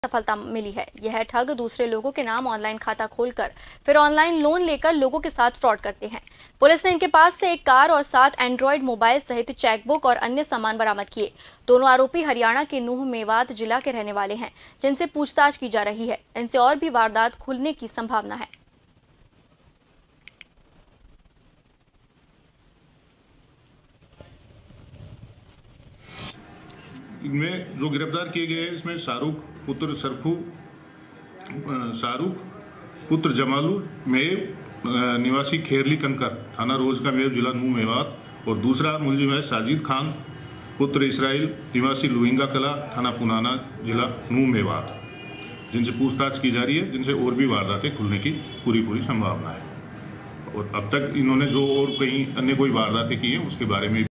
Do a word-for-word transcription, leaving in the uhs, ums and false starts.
सफलता मिली है। यह ठग दूसरे लोगों के नाम ऑनलाइन खाता खोलकर फिर ऑनलाइन लोन लेकर लोगों के साथ फ्रॉड करते हैं। पुलिस ने इनके पास से एक कार और सात एंड्रॉयड मोबाइल सहित चेकबुक और अन्य सामान बरामद किए। दोनों आरोपी हरियाणा के नूह मेवात जिला के रहने वाले हैं, जिनसे पूछताछ की जा रही है। इनसे और भी वारदात खुलने की संभावना है। इनमें जो गिरफ्तार किए गए हैं, इसमें शाहरुख पुत्र सरफू शाहरुख पुत्र जमालू मेव निवासी खेरली कंकर, थाना रोज का मेव, जिला नूह मेवात, और दूसरा मुलजिम है साजिद खान पुत्र इसराइल निवासी लुहिंगा कला, थाना पुनाना, जिला नूह मेवात, जिनसे पूछताछ की जा रही है, जिनसे और भी वारदातें खुलने की पूरी पूरी संभावना है। और अब तक इन्होंने जो और कहीं अन्य कोई वारदातें की हैं उसके बारे में